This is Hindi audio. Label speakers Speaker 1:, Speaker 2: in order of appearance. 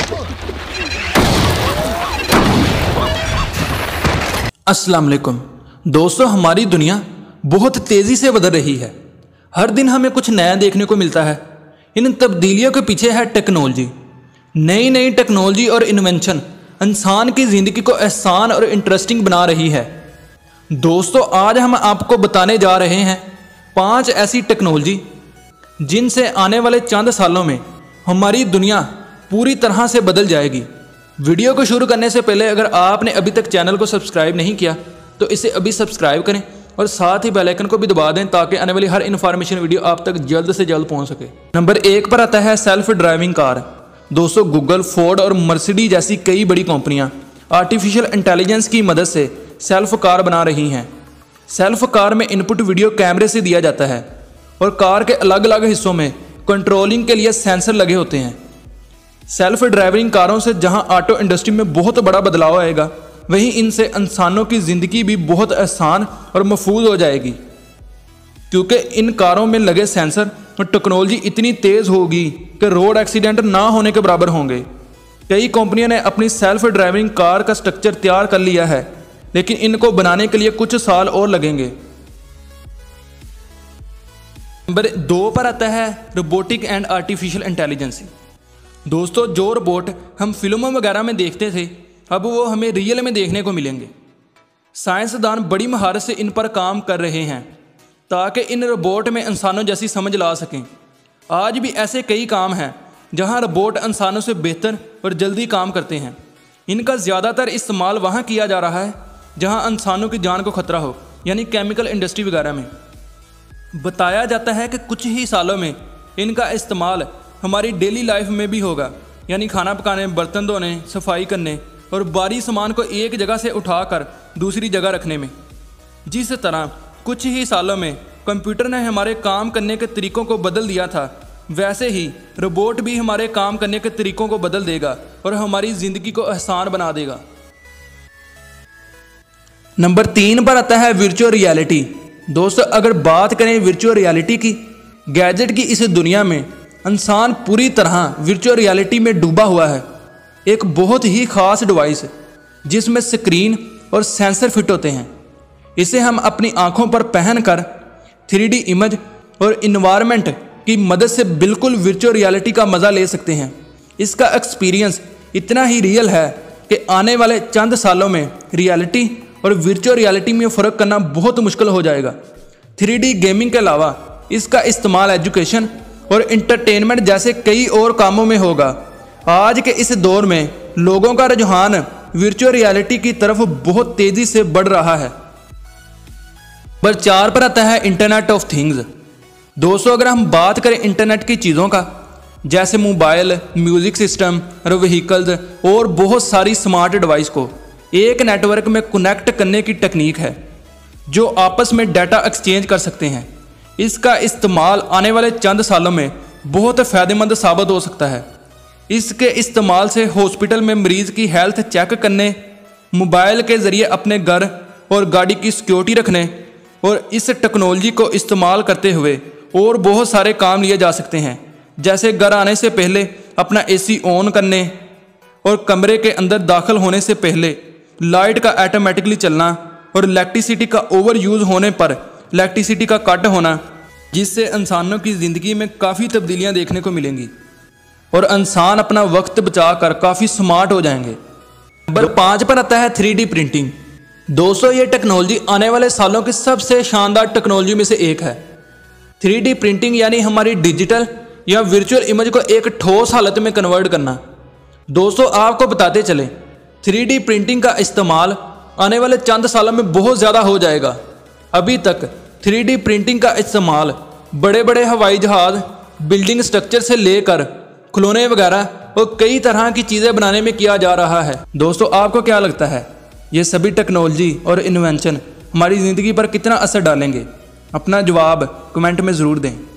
Speaker 1: अस्सलाम वालेकुम दोस्तों, हमारी दुनिया बहुत तेज़ी से बदल रही है। हर दिन हमें कुछ नया देखने को मिलता है। इन तब्दीलियों के पीछे है टेक्नोलॉजी। नई नई टेक्नोलॉजी और इन्वेंशन इंसान की ज़िंदगी को आसान और इंटरेस्टिंग बना रही है। दोस्तों, आज हम आपको बताने जा रहे हैं 5 ऐसी टेक्नोलॉजी जिनसे आने वाले चंद सालों में हमारी दुनिया पूरी तरह से बदल जाएगी। वीडियो को शुरू करने से पहले अगर आपने अभी तक चैनल को सब्सक्राइब नहीं किया तो इसे अभी सब्सक्राइब करें और साथ ही बेल आइकन को भी दबा दें ताकि आने वाली हर इन्फॉर्मेशन वीडियो आप तक जल्द से जल्द पहुंच सके। नंबर 1 पर आता है सेल्फ ड्राइविंग कार। दोस्तों, गूगल, फोर्ड और मर्सिडीज जैसी कई बड़ी कंपनियां आर्टिफिशियल इंटेलिजेंस की मदद से सेल्फ कार बना रही हैं। सेल्फ कार में इनपुट वीडियो कैमरे से दिया जाता है और कार के अलग अलग हिस्सों में कंट्रोलिंग के लिए सेंसर लगे होते हैं। सेल्फ ड्राइविंग कारों से जहां ऑटो इंडस्ट्री में बहुत बड़ा बदलाव आएगा, वहीं इनसे इंसानों की ज़िंदगी भी बहुत आसान और महफूज हो जाएगी, क्योंकि इन कारों में लगे सेंसर और टेक्नोलॉजी इतनी तेज़ होगी कि रोड एक्सीडेंट ना होने के बराबर होंगे। कई कंपनियों ने अपनी सेल्फ ड्राइविंग कार का स्ट्रक्चर तैयार कर लिया है, लेकिन इनको बनाने के लिए कुछ साल और लगेंगे। नंबर 2 पर आता है रोबोटिक एंड आर्टिफिशियल इंटेलिजेंस। दोस्तों, जो रोबोट हम फिल्मों वगैरह में देखते थे, अब वो हमें रियल में देखने को मिलेंगे। साइंसदान बड़ी महारत से इन पर काम कर रहे हैं ताकि इन रोबोट में इंसानों जैसी समझ ला सकें। आज भी ऐसे कई काम हैं जहां रोबोट इंसानों से बेहतर और जल्दी काम करते हैं। इनका ज़्यादातर इस्तेमाल वहां किया जा रहा है जहां इंसानों की जान को खतरा हो, यानी केमिकल इंडस्ट्री वगैरह में। बताया जाता है कि कुछ ही सालों में इनका इस्तेमाल हमारी डेली लाइफ में भी होगा, यानी खाना पकाने, बर्तन धोने, सफाई करने और भारी सामान को एक जगह से उठाकर दूसरी जगह रखने में। जिस तरह कुछ ही सालों में कंप्यूटर ने हमारे काम करने के तरीक़ों को बदल दिया था, वैसे ही रोबोट भी हमारे काम करने के तरीक़ों को बदल देगा और हमारी ज़िंदगी को आसान बना देगा। नंबर 3 पर आता है वर्चुअल रियलिटी। दोस्तों, अगर बात करें वर्चुअल रियलिटी की, गैजेट की इस दुनिया में इंसान पूरी तरह वर्चुअल रियलिटी में डूबा हुआ है। एक बहुत ही ख़ास डिवाइस जिसमें स्क्रीन और सेंसर फिट होते हैं। इसे हम अपनी आँखों पर पहनकर 3D इमेज और इन्वायरमेंट की मदद से बिल्कुल वर्चुअल रियलिटी का मज़ा ले सकते हैं। इसका एक्सपीरियंस इतना ही रियल है कि आने वाले चंद सालों में रियलिटी और वर्चुअल रियलिटी में फ़र्क करना बहुत मुश्किल हो जाएगा। 3D गेमिंग के अलावा इसका इस्तेमाल एजुकेशन और इंटरटेनमेंट जैसे कई और कामों में होगा। आज के इस दौर में लोगों का रुझान वर्चुअल रियलिटी की तरफ बहुत तेज़ी से बढ़ रहा है। नंबर 4 पर आता है इंटरनेट ऑफ थिंग्स। दोस्तों, अगर हम बात करें इंटरनेट की चीज़ों का, जैसे मोबाइल, म्यूज़िक सिस्टम और व्हीकल्स और बहुत सारी स्मार्ट डिवाइस को एक नेटवर्क में कनेक्ट करने की टेक्निक है जो आपस में डाटा एक्सचेंज कर सकते हैं। इसका इस्तेमाल आने वाले चंद सालों में बहुत फ़ायदेमंद साबित हो सकता है। इसके इस्तेमाल से हॉस्पिटल में मरीज़ की हेल्थ चेक करने, मोबाइल के ज़रिए अपने घर और गाड़ी की सिक्योरिटी रखने और इस टेक्नोलॉजी को इस्तेमाल करते हुए और बहुत सारे काम लिए जा सकते हैं, जैसे घर आने से पहले अपना AC ऑन करने और कमरे के अंदर दाखिल होने से पहले लाइट का ऑटोमेटिकली चलना और इलेक्ट्रिसिटी का ओवर यूज़ होने पर इलेक्ट्रिसिटी का कट होना, जिससे इंसानों की ज़िंदगी में काफ़ी तब्दीलियाँ देखने को मिलेंगी और इंसान अपना वक्त बचाकर काफ़ी स्मार्ट हो जाएंगे। नंबर 5 पर आता है 3D प्रिंटिंग। दोस्तों, ये टेक्नोलॉजी आने वाले सालों की सबसे शानदार टेक्नोलॉजी में से एक है। 3D प्रिंटिंग यानी हमारी डिजिटल या वर्चुअल इमेज को एक ठोस हालत में कन्वर्ट करना। दोस्तों, आपको बताते चले 3D प्रिंटिंग का इस्तेमाल आने वाले चंद सालों में बहुत ज़्यादा हो जाएगा। अभी तक 3D प्रिंटिंग का इस्तेमाल बड़े बड़े हवाई जहाज़, बिल्डिंग स्ट्रक्चर से लेकर खिलौने वगैरह और कई तरह की चीज़ें बनाने में किया जा रहा है। दोस्तों, आपको क्या लगता है ये सभी टेक्नोलॉजी और इन्वेंशन हमारी ज़िंदगी पर कितना असर डालेंगे? अपना जवाब कमेंट में ज़रूर दें।